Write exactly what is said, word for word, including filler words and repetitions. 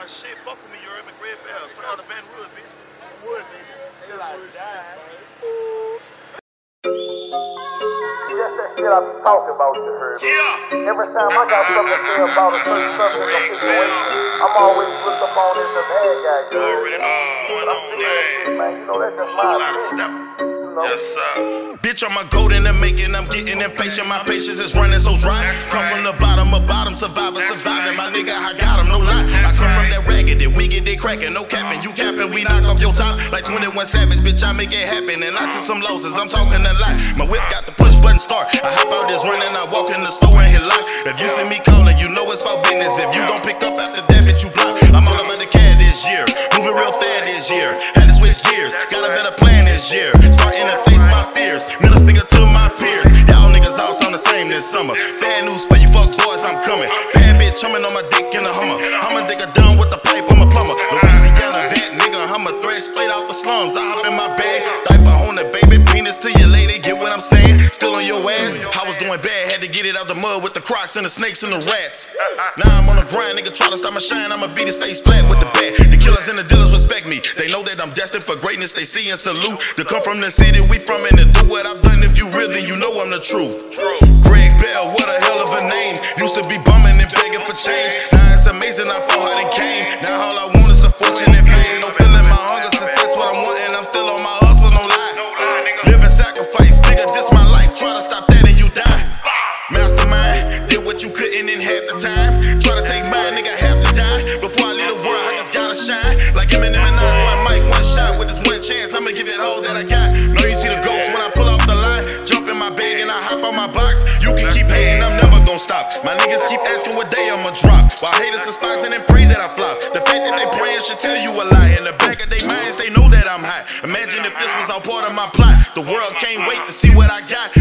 shit, fuck with me, you heard me, Greg Bell. Straight out of Baton Rouge, bitch. Wood, nigga. Till I die. That's that shit I be talking about, you heard me. Yeah. Every time I got something to say about a certain subject or situation, I'm always put them on as the bad guy. You already know what's going on, man. Man, you know that's just my Whole lot of opinion. step. You know? Yes, sir. Bitch, I'm a gold in the making. I'm getting impatient. My patience is running so dry. Come from the bottom of bottom, survivor, surviving. My nigga, I got him, no lie. I come from that raggedy, we get it cracking, no capping. You capping, we knock off your top like twenty-one Savage. Bitch, I make it happen, and I took some losses. I'm talking a lot. My whip got the push button start. I hop out this running, I walk in the store and hit lock. If you see me calling, you know it's for business. If you don't pick up after that, bitch, you block. I'm all about the cat this year, moving real fast this year. Had to switch gears, got a better plan this year. Starting to face my fears, middle finger to my peers. Y'all niggas all sound the same this summer. Bad news for you fuck boys, I'm coming. Bad bitch humming on my dick in the Hummer. I'ma dig her down with the pipe, I'm a plumber. Louisiana vet nigga, I'm a thread straight out the slums. I hop in my bag, diaper on it, baby, penis to your lady. Get what I'm saying? Still on your ass. I was doing bad, had to get it out the mud with the crocs and the snakes and the rats. Now I'm on the grind, nigga, try to stop my shine. I'ma beat his face flat with the bat. The killers and the dealers respect me. They know that I'm destined for greatness. They see and salute. To come from the city we from and to do what I've done. If you real, then you know I'm the truth. Greg Bell, what a hell of a name. Used to be bumming and begging for change. Now it's amazing how far I done came. Now all I want is the fortune and fame. No feeling my hunger, success what I'm wanting. I'm still on my hustle, no lie. Living sacrifice, nigga, this my life. Try to stop that and you die. Mastermind, did what you couldn't in half the time. Try to take mine, nigga, have to die. Before I leave the world, I just gotta shine. Like Eminem and Nas, one mic, one shot. With this one chance, I'ma give it all that I got. Know you see the ghost when I pull off the line. Jump in my bag and I hop on my box. You can keep hating, I'm never gonna stop. My niggas keep asking what day I'ma drop. While haters despising and pray that I flop. The fact that they praying should tell you a lie. In the back of their minds, they know that I'm hot. Imagine if this was all part of my plot. The world can't wait to see what I got.